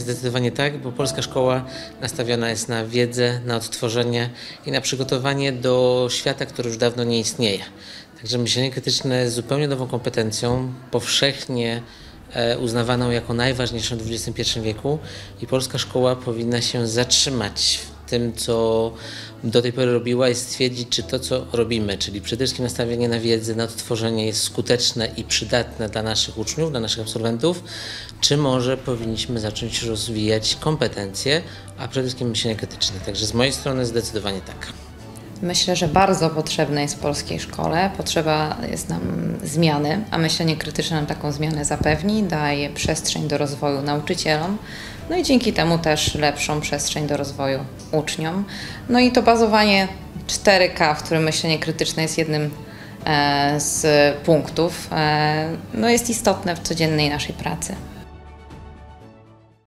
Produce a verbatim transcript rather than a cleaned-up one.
Zdecydowanie tak, bo polska szkoła nastawiona jest na wiedzę, na odtworzenie i na przygotowanie do świata, który już dawno nie istnieje. Także myślenie krytyczne jest zupełnie nową kompetencją, powszechnie uznawaną jako najważniejszą w dwudziestym pierwszym wieku i polska szkoła powinna się zatrzymać w tym, co do tej pory robiła i stwierdzić, czy to, co robimy, czyli przede wszystkim nastawienie na wiedzę, na odtworzenie jest skuteczne i przydatne dla naszych uczniów, dla naszych absolwentów, czy może powinniśmy zacząć rozwijać kompetencje, a przede wszystkim myślenie krytyczne. Także z mojej strony zdecydowanie tak. Myślę, że bardzo potrzebne jest w polskiej szkole. Potrzeba jest nam zmiany, a myślenie krytyczne nam taką zmianę zapewni, daje przestrzeń do rozwoju nauczycielom, no i dzięki temu też lepszą przestrzeń do rozwoju uczniom. No i to bazowanie cztery K, w którym myślenie krytyczne jest jednym e, z punktów, e, no jest istotne w codziennej naszej pracy.